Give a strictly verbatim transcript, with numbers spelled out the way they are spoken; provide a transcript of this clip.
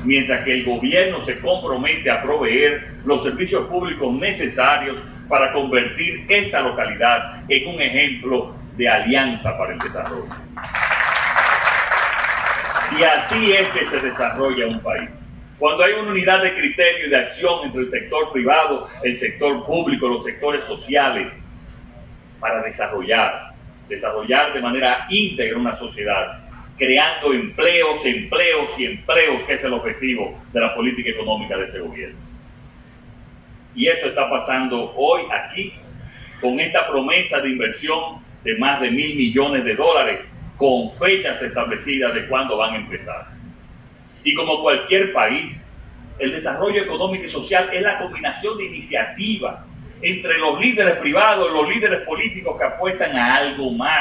mientras que el gobierno se compromete a proveer los servicios públicos necesarios para convertir esta localidad en un ejemplo de alianza para el desarrollo. Y así es que se desarrolla un país. Cuando hay una unidad de criterio y de acción entre el sector privado, el sector público, los sectores sociales, para desarrollar, desarrollar de manera íntegra una sociedad, creando empleos, empleos y empleos, que es el objetivo de la política económica de este gobierno. Y eso está pasando hoy aquí, con esta promesa de inversión de más de mil millones de dólares, con fechas establecidas de cuándo van a empezar. Y como cualquier país, el desarrollo económico y social es la combinación de iniciativas entre los líderes privados y los líderes políticos que apuestan a algo más.